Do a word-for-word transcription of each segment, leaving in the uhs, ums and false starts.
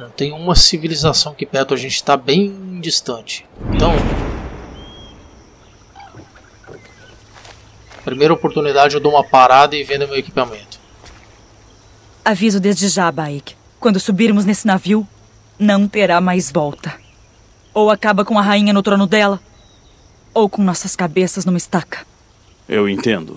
Não tem uma civilização aqui perto, a gente está bem distante. Então, primeira oportunidade eu dou uma parada e vendo meu equipamento. Aviso desde já, Baek. Quando subirmos nesse navio, não terá mais volta. Ou acaba com a rainha no trono dela, ou com nossas cabeças numa estaca. Eu entendo.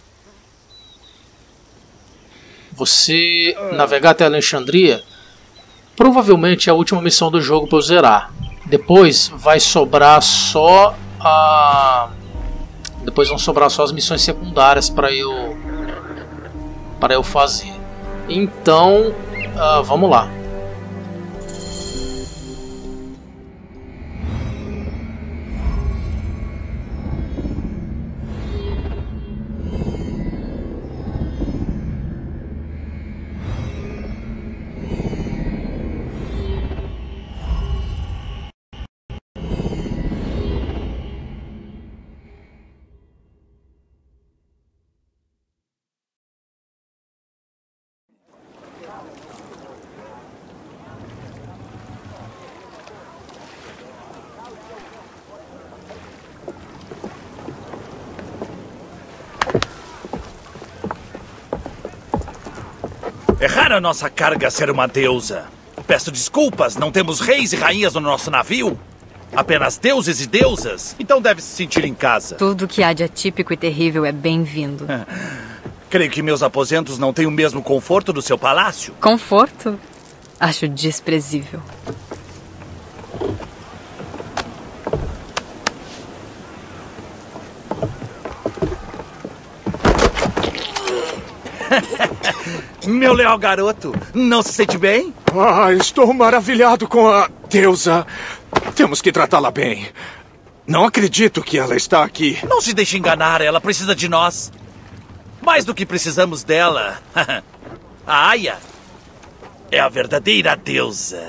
Você navegar até Alexandria, provavelmente é a última missão do jogo para eu zerar. Depois vai sobrar só a... Depois vão sobrar só as missões secundárias para eu... para eu fazer. Então, uh, vamos lá. Erraram a nossa carga ser uma deusa. Peço desculpas, não temos reis e rainhas no nosso navio. Apenas deuses e deusas, então deve se sentir em casa. Tudo que há de atípico e terrível é bem-vindo. Creio que meus aposentos não têm o mesmo conforto do seu palácio. Conforto? Acho desprezível. Meu leal garoto, não se sente bem? Ah, estou maravilhado com a deusa. Temos que tratá-la bem. Não acredito que ela está aqui. Não se deixe enganar, ela precisa de nós. Mais do que precisamos dela. A Aya é a verdadeira deusa.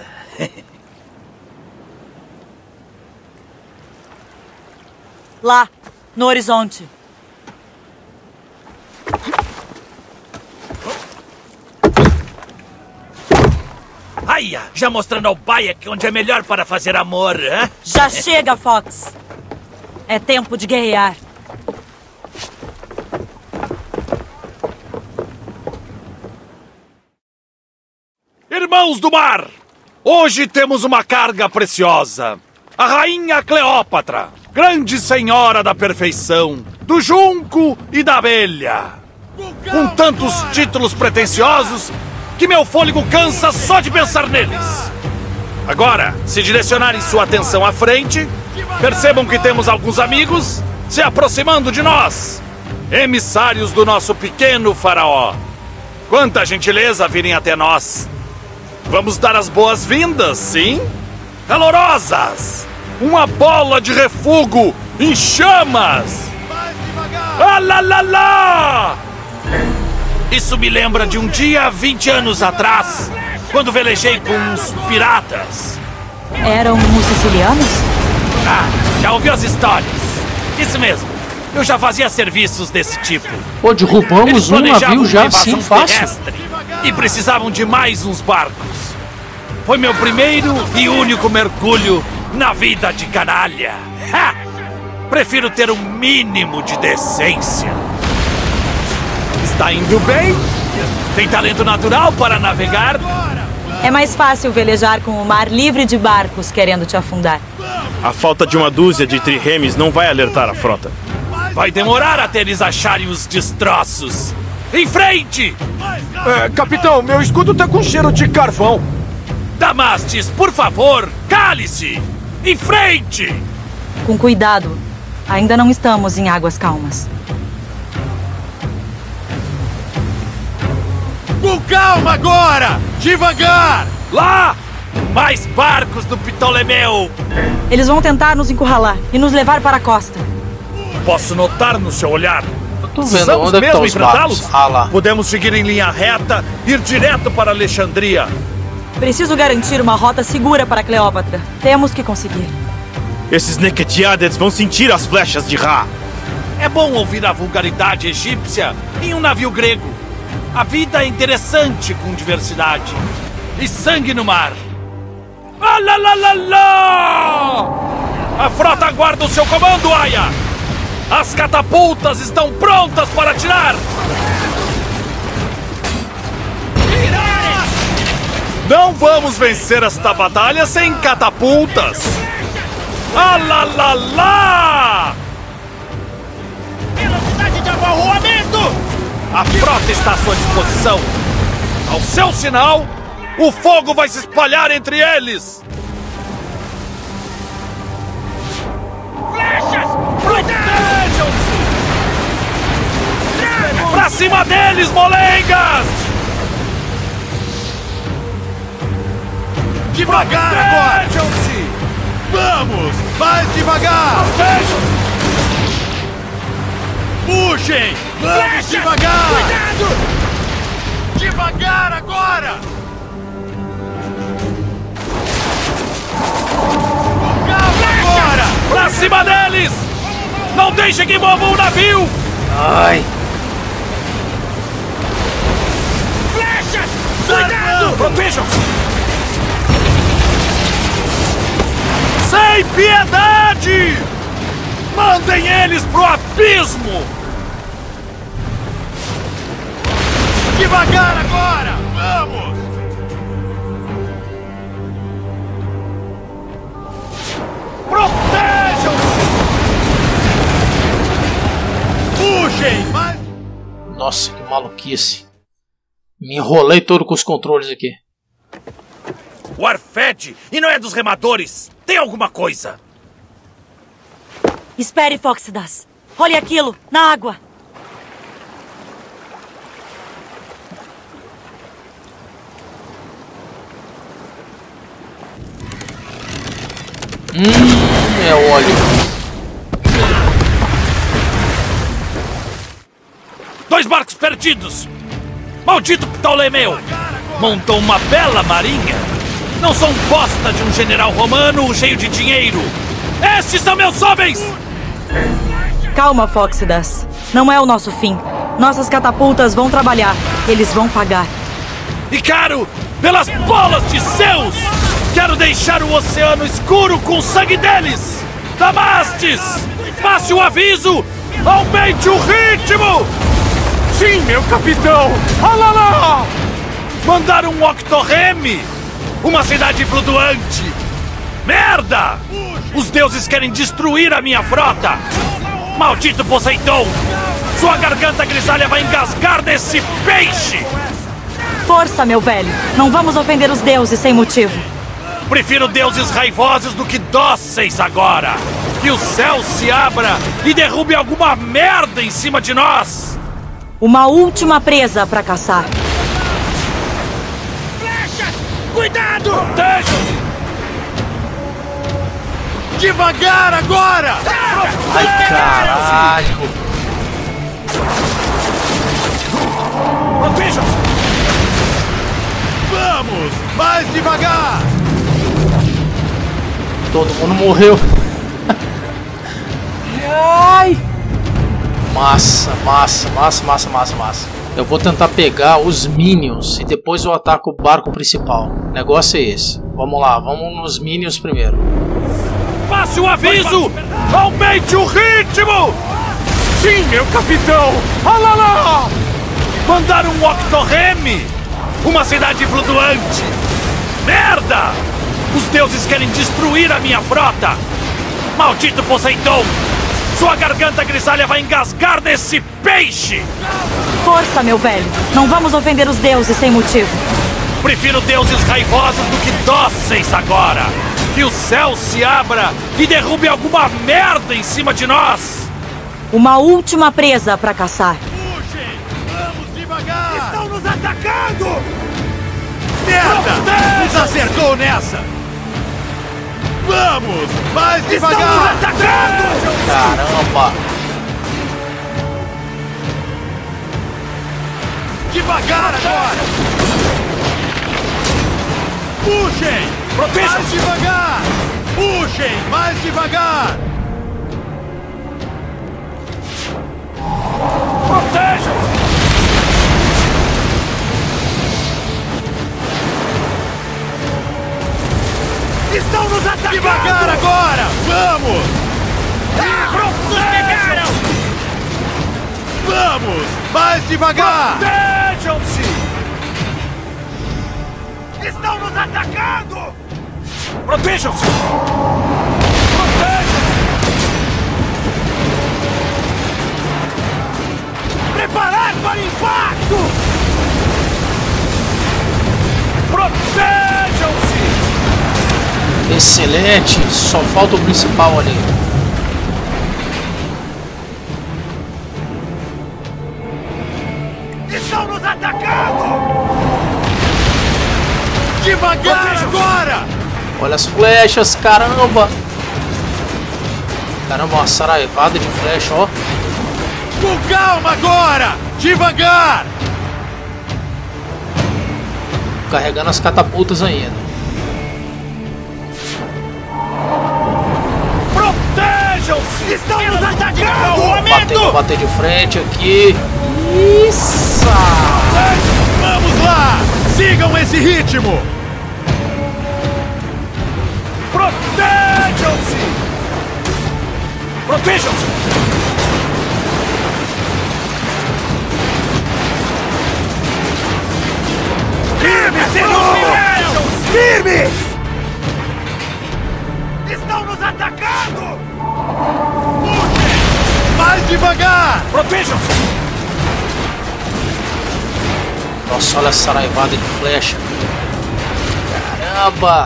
Lá, no horizonte. Aya, já mostrando ao Bayek onde é melhor para fazer amor, hein? Já chega, Fox. É tempo de guerrear. Irmãos do mar, hoje temos uma carga preciosa. A rainha Cleópatra, grande senhora da perfeição, do junco e da abelha. Com tantos títulos pretensiosos que meu fôlego cansa só de pensar neles. Agora, se direcionarem sua atenção à frente, percebam que temos alguns amigos se aproximando de nós. Emissários do nosso pequeno faraó. Quanta gentileza virem até nós. Vamos dar as boas-vindas, sim? Calorosas! Uma bola de refúgio em chamas! Ah, lá, lá, lá! Isso me lembra de um dia vinte anos atrás, quando velejei com uns piratas. Eram os sicilianos? Ah, já ouviu as histórias? Isso mesmo, eu já fazia serviços desse tipo. Pô, derrubamos um navio já assim fácil. E precisavam de mais uns barcos. Foi meu primeiro e único mergulho na vida de canalha. Ha! Prefiro ter um mínimo de decência. Está indo bem? Tem talento natural para navegar? É mais fácil velejar com o mar livre de barcos querendo te afundar. A falta de uma dúzia de triremes não vai alertar a frota. Vai demorar até eles acharem os destroços. Em frente! É, capitão, meu escudo tá com cheiro de carvão. Damastes, por favor, cale-se! Em frente! Com cuidado. Ainda não estamos em águas calmas. Com calma agora! Devagar! Lá! Mais barcos do Ptolemeu! Eles vão tentar nos encurralar e nos levar para a costa. Posso notar no seu olhar. Tô vendo Precisamos onde é que mesmo tá os enfrentá-los? barcos. Ah, lá. Podemos seguir em linha reta, ir direto para Alexandria. Preciso garantir uma rota segura para Cleópatra. Temos que conseguir. Esses Neketiades vão sentir as flechas de Ra. É bom ouvir a vulgaridade egípcia em um navio grego. A vida é interessante com diversidade. E sangue no mar. Ah, lá, lá, lá, lá! A frota aguarda o seu comando, Aya! As catapultas estão prontas para atirar! Não vamos vencer esta batalha sem catapultas! Ah, lá, lá, lá! Velocidade de abarroamento! A frota está à sua disposição! Ao seu sinal, o fogo vai se espalhar entre eles! Flechas! Protejam-se! Pra cima deles, molengas! Devagar agora! Protejam-se! Vamos! Mais devagar! Protejam-se! Puxem! Vamos Flechas! devagar! Cuidado! Devagar agora! O cabo agora! Pra cima deles! Não deixem que movam o navio! Ai. Flechas! Cuidado! Protejam-se! Sem piedade! Mandem eles pro abismo! Devagar agora! Vamos! Protejam-se! Puxem! Mais... Nossa, que maluquice. Me enrolei todo com os controles aqui. O ar fede e não é dos remadores! Tem alguma coisa! Espere, Fóxidas. Olhe aquilo, na água. Hum, é óleo. Dois barcos perdidos! Maldito Ptolomeu! Montou uma bela marinha! Não sou um bosta de um general romano cheio de dinheiro! Estes são meus homens! Calma, Fóxidas. Não é o nosso fim. Nossas catapultas vão trabalhar. Eles vão pagar. Icaro, pelas bolas de Zeus! Quero deixar o oceano escuro com o sangue deles! Damastes! Passe o aviso! Aumente o ritmo! Sim, meu capitão! Alala! Mandaram um Octorreme! Uma cidade flutuante! Merda! Os deuses querem destruir a minha frota! Maldito Poseidon! Sua garganta grisalha vai engasgar nesse peixe! Força, meu velho. Não vamos ofender os deuses sem motivo. Prefiro deuses raivosos do que dóceis agora! Que o céu se abra e derrube alguma merda em cima de nós! Uma última presa para caçar. Flechas! Cuidado! Protejam-se! Devagar agora! Ai, caralho. Protejam-se! Vamos! Mais devagar! Todo mundo morreu. Ai. Massa, massa, massa, massa, massa, massa. Eu vou tentar pegar os Minions e depois eu ataco o barco principal. O negócio é esse. Vamos lá, vamos nos Minions primeiro. Passe o aviso! Aumente o ritmo! Sim, meu capitão! Alala! Mandaram um Octorreme! Uma cidade flutuante! Merda! Os deuses querem destruir a minha frota! Maldito Poseidon! Sua garganta grisalha vai engasgar nesse peixe! Força, meu velho. Não vamos ofender os deuses sem motivo. Prefiro deuses raivosos do que dóceis agora! Que o céu se abra e derrube alguma merda em cima de nós! Uma última presa para caçar. Puxem! Vamos devagar! Estão nos atacando! Merda! Nos acertou nessa! Vamos! Mais devagar! Estão nos atacando! Caramba! Devagar agora! Puxem! Protejam-se! Mais devagar! Puxem! Mais devagar! Protejam-se! Mais devagar! Protejam-se! Estão nos atacando! Protejam-se! Protejam-se! Preparar para impacto! Protejam-se! Excelente, só falta o principal ali. Estão nos atacando! Devagar agora! Olha as flechas, caramba! Caramba, uma saraivada de flecha, ó. Com calma agora! Devagar! Carregando as catapultas ainda. Protejam-se! Estão nos atacando! Bater, vou bater de frente aqui. Isso! Vamos lá! Sigam esse ritmo! Protejam-se! Protejam-se! Firme, senhor! Firme! Estão nos atacando! Puxem! Mais devagar! Protejam-se! Nossa, olha a saraivada de flecha. Caramba!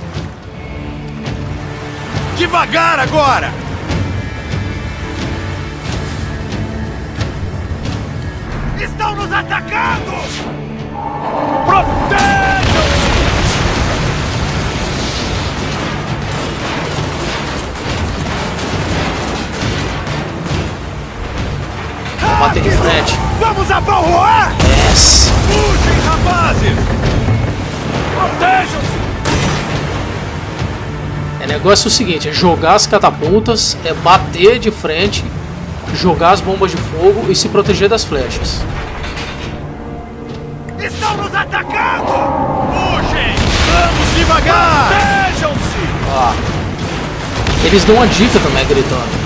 Devagar agora! Estão nos atacando! Protejam-se! Vou bater de frente. Vamos abalroar! Yes! Puxem, rapazes! Protejam-se! O negócio é o seguinte, é jogar as catapultas, é bater de frente, jogar as bombas de fogo e se proteger das flechas. Estão nos atacando! Puxem! Vamos devagar! Protejam-se! Ó. Eles dão uma dica também, gritando.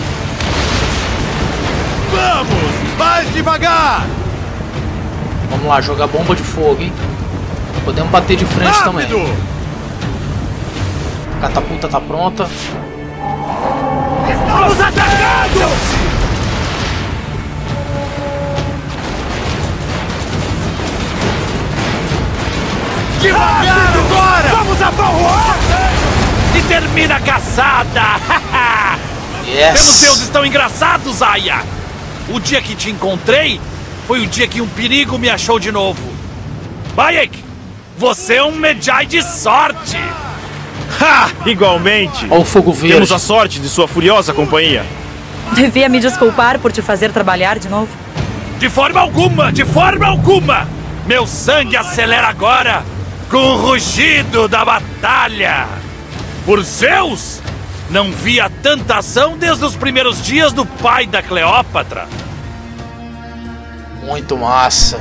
Vamos! Mais devagar! Vamos lá, jogar bomba de fogo, hein? Podemos bater de frente Rápido! também. A catapulta tá pronta. Estão nos atacando! Devagar agora! Vamos abalroar! E termina a caçada! Yes! Temos deuses estão engraçados, Aya! O dia que te encontrei foi o dia que um perigo me achou de novo. Bayek, você é um Medjay de sorte! Ha! Igualmente! Olha o fogo verde. Temos a sorte de sua furiosa companhia. Devia me desculpar por te fazer trabalhar de novo. De forma alguma, de forma alguma! Meu sangue acelera agora com o rugido da batalha! Por Zeus! Não via tanta ação desde os primeiros dias do pai da Cleópatra! Muito massa.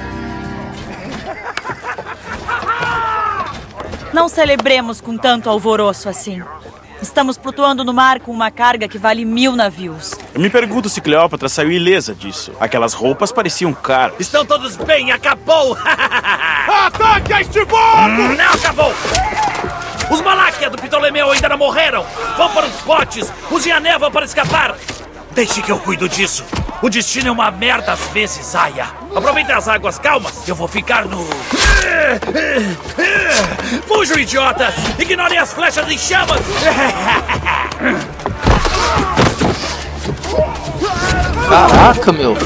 Não celebremos com tanto alvoroço assim. Estamos flutuando no mar com uma carga que vale mil navios. Eu me pergunto se Cleópatra saiu ilesa disso. Aquelas roupas pareciam caras. Estão todos bem, acabou! Ataque a este bordo! Não acabou! Os Maláquia do Ptolomeu ainda não morreram! Vão para os botes! Usem a névoa para escapar! Deixe que eu cuido disso! O destino é uma merda às vezes, Aya! Aproveitem as águas calmas! Eu vou ficar no... Fujam, idiotas! Ignorem as flechas em chamas! Caraca, meu.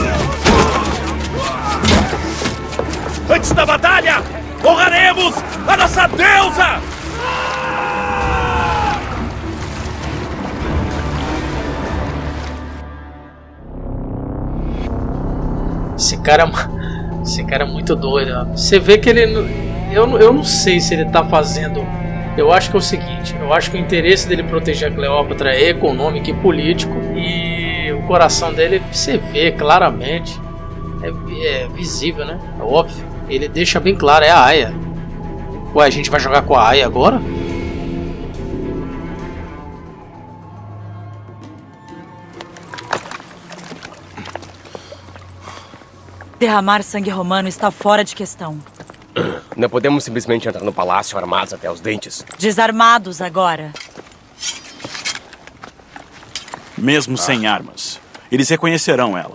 Antes da batalha, honraremos a nossa deusa! Esse cara, esse cara é muito doido. Ó. Você vê que ele... Eu, eu não sei se ele tá fazendo... Eu acho que é o seguinte. Eu acho que o interesse dele proteger a Cleópatra é econômico e político. E o coração dele, você vê claramente. É, é visível, né? É óbvio. Ele deixa bem claro, é a Aya. Ué, a gente vai jogar com a Aya agora? Derramar sangue romano está fora de questão. Não podemos simplesmente entrar no palácio armados até os dentes. Desarmados agora. Mesmo ah. sem armas, eles reconhecerão ela.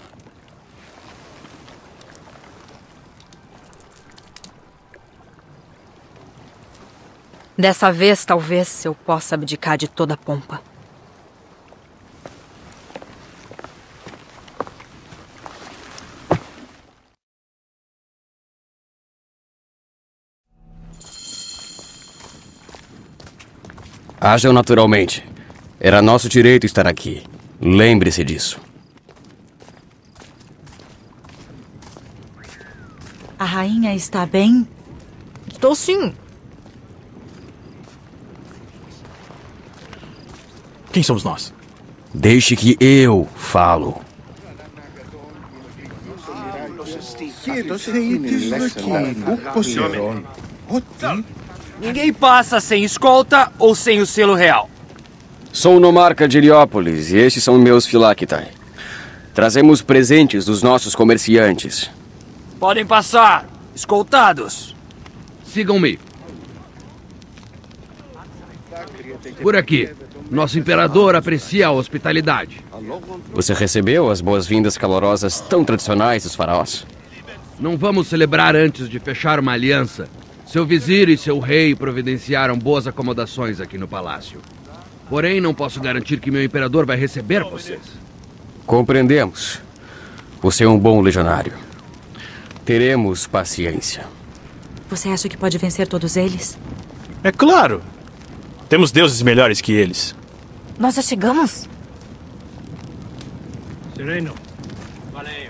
Dessa vez, talvez, eu possa abdicar de toda a pompa. Ajam naturalmente. Era nosso direito estar aqui. Lembre-se disso. A rainha está bem? Estou sim. Quem somos nós? Deixe que eu falo. Ninguém passa sem escolta ou sem o selo real. Sou nomarca de Heliópolis e estes são meus Phylakitae. Trazemos presentes dos nossos comerciantes. Podem passar, escoltados. Sigam-me. Por aqui. Nosso imperador aprecia a hospitalidade. Você recebeu as boas-vindas calorosas tão tradicionais dos faraós? Não vamos celebrar antes de fechar uma aliança. Seu vizir e seu rei providenciaram boas acomodações aqui no palácio. Porém, não posso garantir que meu imperador vai receber vocês. Compreendemos. Você é um bom legionário. Teremos paciência. Você acha que pode vencer todos eles? É claro! Temos deuses melhores que eles. Nós já chegamos? Sereno. Valeu.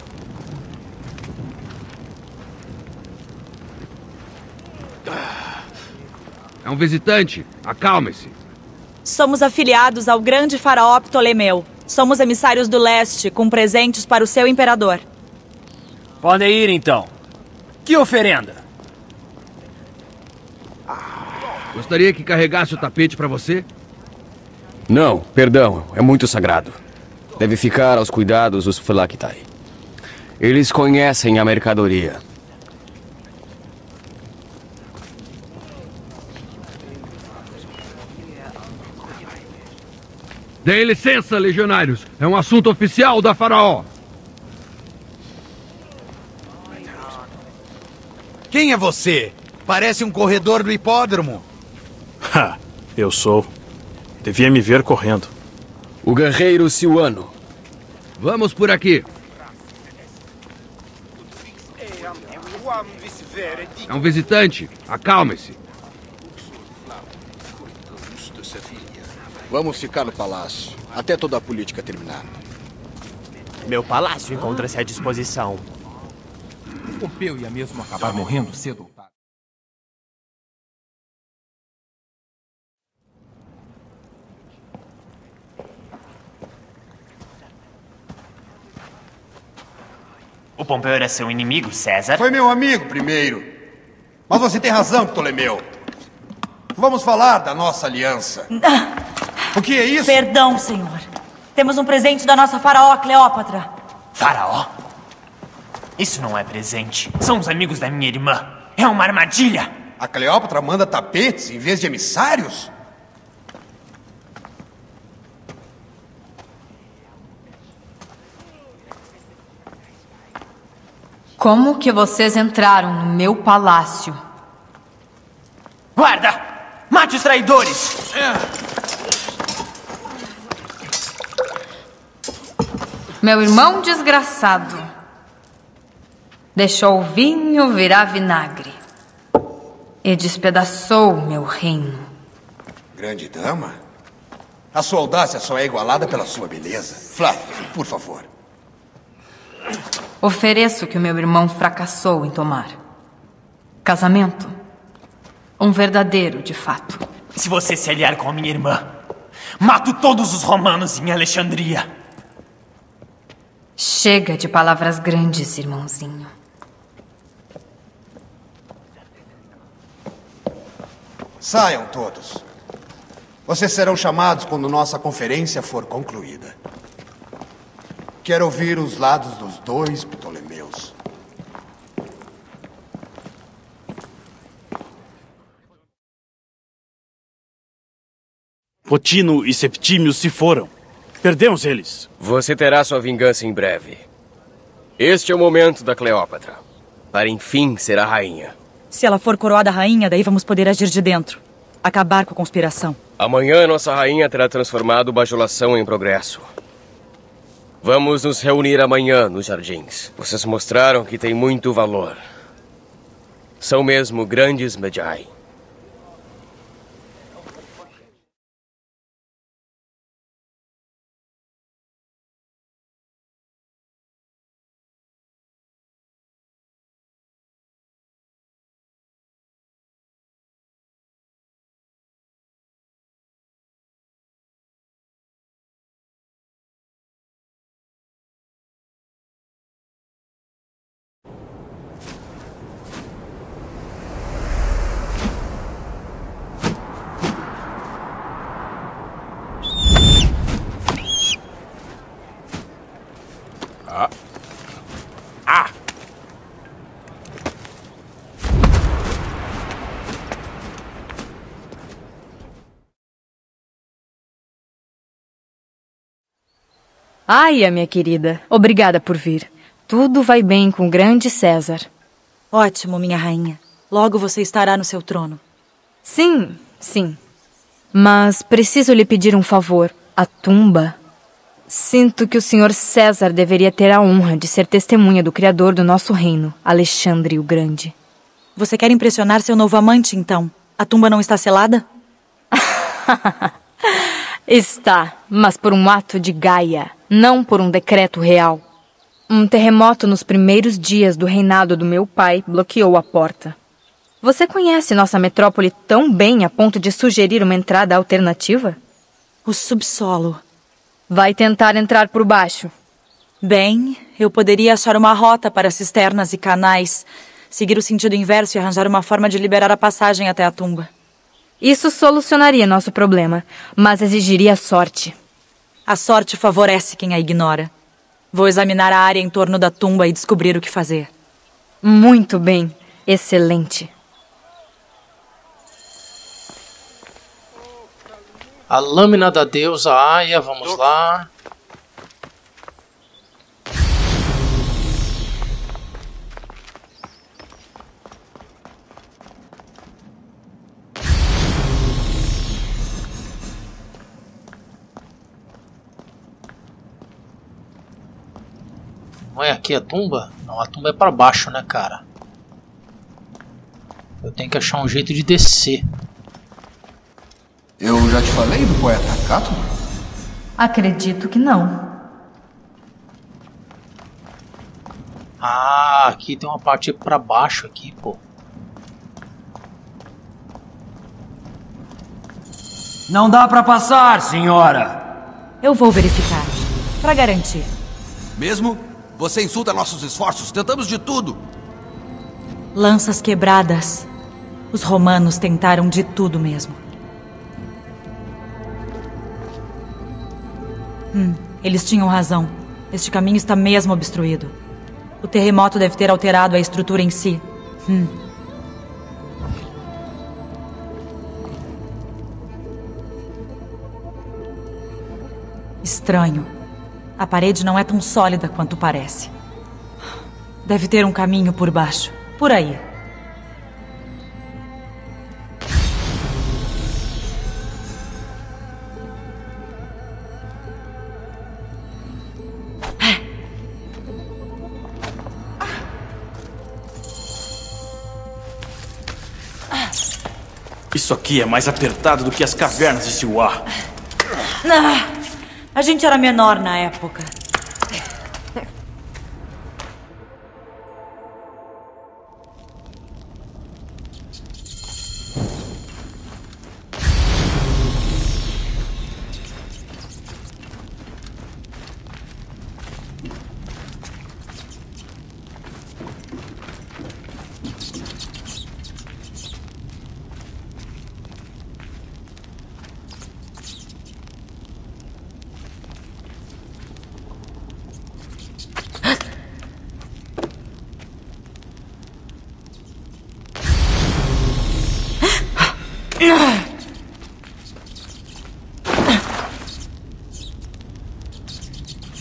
É um visitante. Acalme-se. Somos afiliados ao grande faraó Ptolemeu. Somos emissários do leste, com presentes para o seu imperador. Podem ir, então. Que oferenda? Gostaria que carregasse o tapete para você? Não, perdão. É muito sagrado. Deve ficar aos cuidados dos Phylakitae. Eles conhecem a mercadoria. Dêem licença, legionários. É um assunto oficial da faraó. Quem é você? Parece um corredor do hipódromo. Ha, eu sou. Devia me ver correndo. O guerreiro Silwano. Vamos por aqui. É um visitante. Acalme-se. Vamos ficar no palácio, até toda a política terminar. Meu palácio encontra-se à disposição. Pompeu ia mesmo acabar morrendo cedo ou tarde. O Pompeu era seu inimigo, César? Foi meu amigo primeiro. Mas você tem razão, Ptolemeu. Vamos falar da nossa aliança. O que é isso? Perdão, senhor. Temos um presente da nossa faraó, Cleópatra. Faraó? Isso não é presente. São os amigos da minha irmã. É uma armadilha. A Cleópatra manda tapetes em vez de emissários? Como que vocês entraram no meu palácio? Guarda! Mate os traidores! Meu irmão desgraçado deixou o vinho virar vinagre e despedaçou meu reino. Grande dama? A sua audácia só é igualada pela sua beleza. Flávio, por favor. Ofereço o que o meu irmão fracassou em tomar. Casamento. Um verdadeiro, de fato. Se você se aliar com a minha irmã, mato todos os romanos em Alexandria. Chega de palavras grandes, irmãozinho. Saiam todos. Vocês serão chamados quando nossa conferência for concluída. Quero ouvir os lados dos dois Ptolemeus. Potino e Septímio se foram. Perdemos eles. Você terá sua vingança em breve. Este é o momento da Cleópatra. Para enfim ser a rainha. Se ela for coroada rainha, daí vamos poder agir de dentro. Acabar com a conspiração. Amanhã nossa rainha terá transformado bajulação em progresso. Vamos nos reunir amanhã nos jardins. Vocês mostraram que tem muito valor. São mesmo grandes Medjai. Ah. Ah. Aia, minha querida. Obrigada por vir. Tudo vai bem com o grande César. Ótimo, minha rainha. Logo você estará no seu trono. Sim, sim. Mas preciso lhe pedir um favor. A tumba. Sinto que o senhor César deveria ter a honra de ser testemunha do criador do nosso reino, Alexandre o Grande. Você quer impressionar seu novo amante, então? A tumba não está selada? Está, mas por um ato de Gaia, não por um decreto real. Um terremoto nos primeiros dias do reinado do meu pai bloqueou a porta. Você conhece nossa metrópole tão bem a ponto de sugerir uma entrada alternativa? O subsolo. Vai tentar entrar por baixo. Bem, eu poderia achar uma rota para cisternas e canais, seguir o sentido inverso e arranjar uma forma de liberar a passagem até a tumba. Isso solucionaria nosso problema, mas exigiria sorte. A sorte favorece quem a ignora. Vou examinar a área em torno da tumba e descobrir o que fazer. Muito bem. Excelente. A lâmina da deusa Aia, vamos lá. Não é aqui a tumba? Não, a tumba é pra baixo, né, cara? Eu tenho que achar um jeito de descer. Eu já te falei do poeta Cátula? Acredito que não. Ah, aqui tem uma parte pra baixo aqui, pô. Não dá pra passar, senhora. Eu vou verificar, pra garantir. Mesmo? Você insulta nossos esforços. Tentamos de tudo. Lanças quebradas. Os romanos tentaram de tudo mesmo. Hum, eles tinham razão. Este caminho está mesmo obstruído. O terremoto deve ter alterado a estrutura em si. Hum. Estranho. A parede não é tão sólida quanto parece. Deve ter um caminho por baixo. Por aí. Isso aqui é mais apertado do que as cavernas de Siwa. Ah, a gente era menor na época.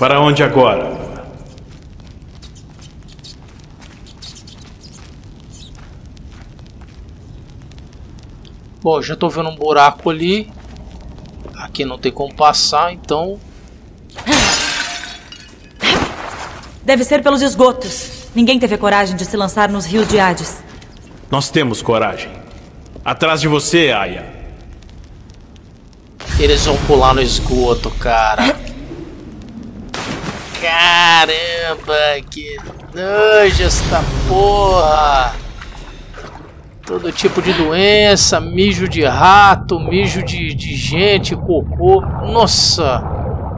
Para onde agora? Bom, já tô vendo um buraco ali. Aqui não tem como passar, então... Deve ser pelos esgotos. Ninguém teve coragem de se lançar nos rios de Hades. Nós temos coragem. Atrás de você, Aya. Eles vão pular no esgoto, cara. Caramba, que nojo esta porra. Todo tipo de doença, mijo de rato, mijo de, de gente, cocô. Nossa.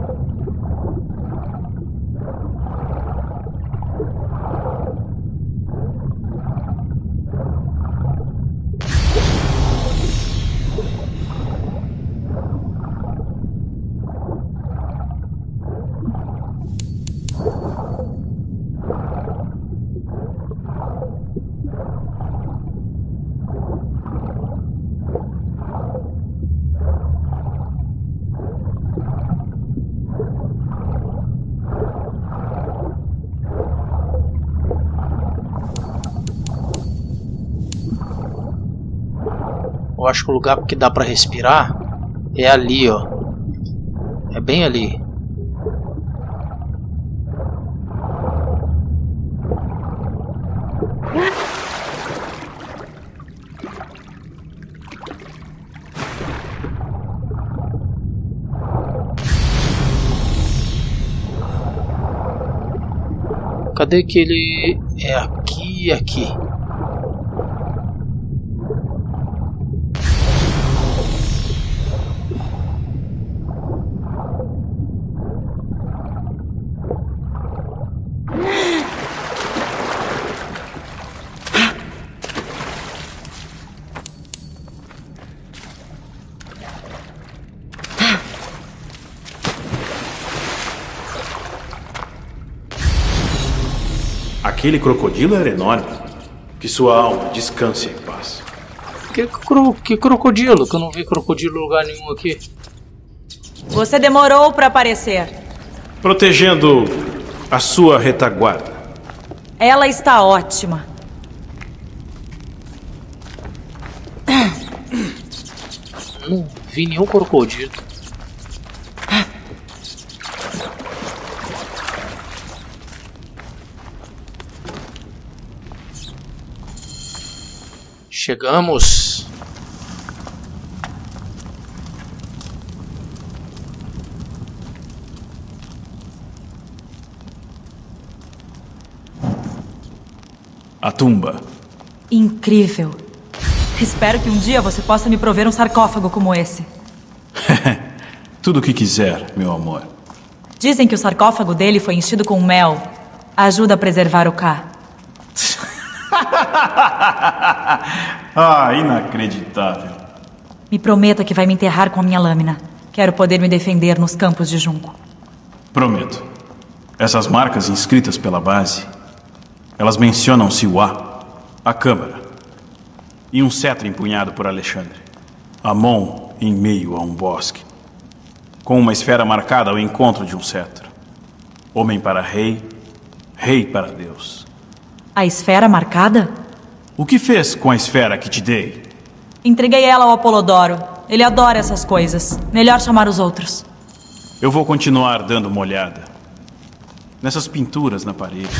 Eu acho que o lugar que dá pra respirar é ali, ó. É bem ali. Cadê que ele... É aqui e aqui. Aquele crocodilo era enorme. Que sua alma descanse em paz. Que, cro que crocodilo? Que eu não vi crocodilo em lugar nenhum aqui. Você demorou pra aparecer. Protegendo a sua retaguarda. Ela está ótima. Não vi nenhum crocodilo. Chegamos. A tumba. Incrível. Espero que um dia você possa me prover um sarcófago como esse. Tudo o que quiser, meu amor. Dizem que o sarcófago dele foi enchido com mel. Ajuda a preservar o K. Ah, inacreditável. Me prometa que vai me enterrar com a minha lâmina. Quero poder me defender nos campos de junco. Prometo. Essas marcas inscritas pela base, elas mencionam Siwa, a câmara, e um cetro empunhado por Alexandre. Amon em meio a um bosque, com uma esfera marcada ao encontro de um cetro. Homem para rei, rei para Deus. A esfera marcada? O que fez com a esfera que te dei? Entreguei ela ao Apolodoro. Ele adora essas coisas. Melhor chamar os outros. Eu vou continuar dando uma olhada nessas pinturas na parede.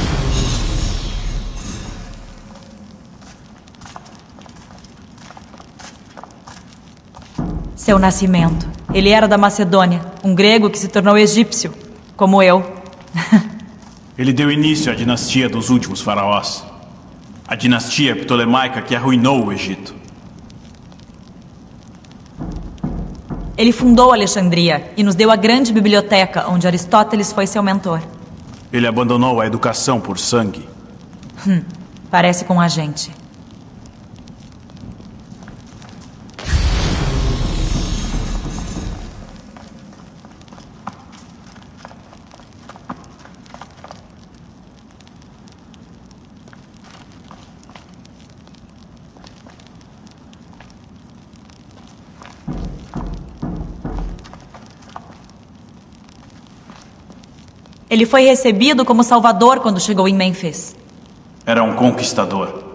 Seu nascimento. Ele era da Macedônia, um grego que se tornou egípcio, como eu. Ele deu início à dinastia dos últimos faraós. A dinastia ptolemaica que arruinou o Egito. Ele fundou Alexandria e nos deu a grande biblioteca onde Aristóteles foi seu mentor. Ele abandonou a educação por sangue. Hum, parece com a gente. Ele foi recebido como salvador quando chegou em Mênfis. Era um conquistador.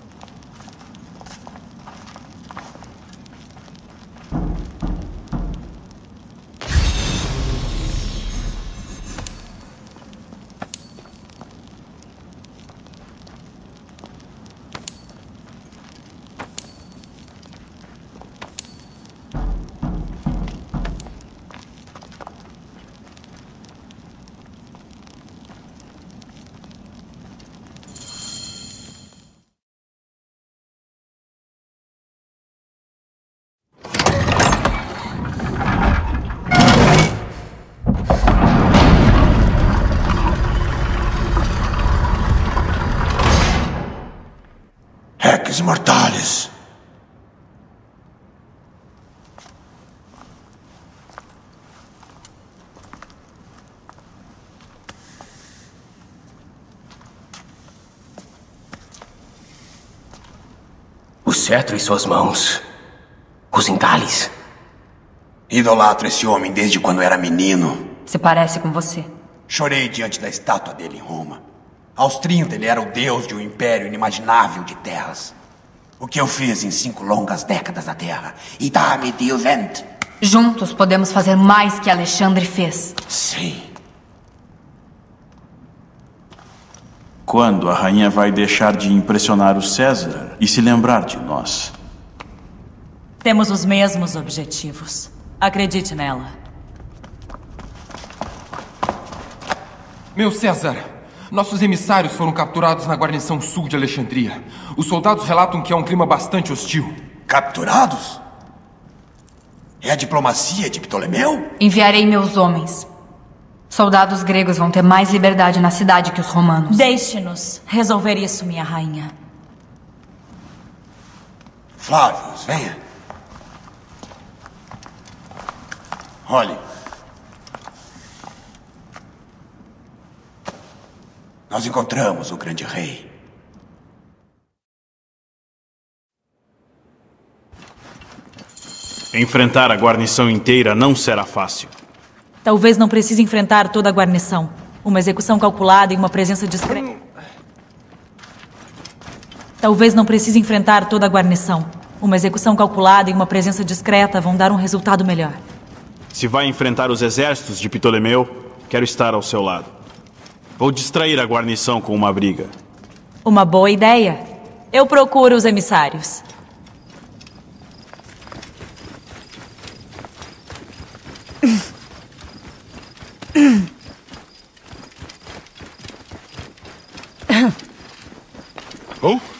Rex mortales. O cetro em suas mãos. Os entalhes. Idolatro esse homem desde quando era menino. Se parece com você. Chorei diante da estátua dele em Roma. Aos trinta, ele era o deus de um império inimaginável de terras. O que eu fiz em cinco longas décadas na Terra? E dá-me de vento. Juntos podemos fazer mais que Alexandre fez. Sim. Quando a rainha vai deixar de impressionar o César e se lembrar de nós? Temos os mesmos objetivos. Acredite nela. Meu César, nossos emissários foram capturados na guarnição sul de Alexandria. Os soldados relatam que há um clima bastante hostil. Capturados? É a diplomacia de Ptolomeu? Enviarei meus homens. Soldados gregos vão ter mais liberdade na cidade que os romanos. Deixe-nos resolver isso, minha rainha. Flávios, venha. Olhe. Nós encontramos o grande rei. Enfrentar a guarnição inteira não será fácil. Talvez não precise enfrentar toda a guarnição. Uma execução calculada e uma presença discreta. Talvez não precise enfrentar toda a guarnição. Uma execução calculada e uma presença discreta vão dar um resultado melhor. Se vai enfrentar os exércitos de Ptolomeu, quero estar ao seu lado. Vou distrair a guarnição com uma briga. Uma boa ideia. Eu procuro os emissários. Oh?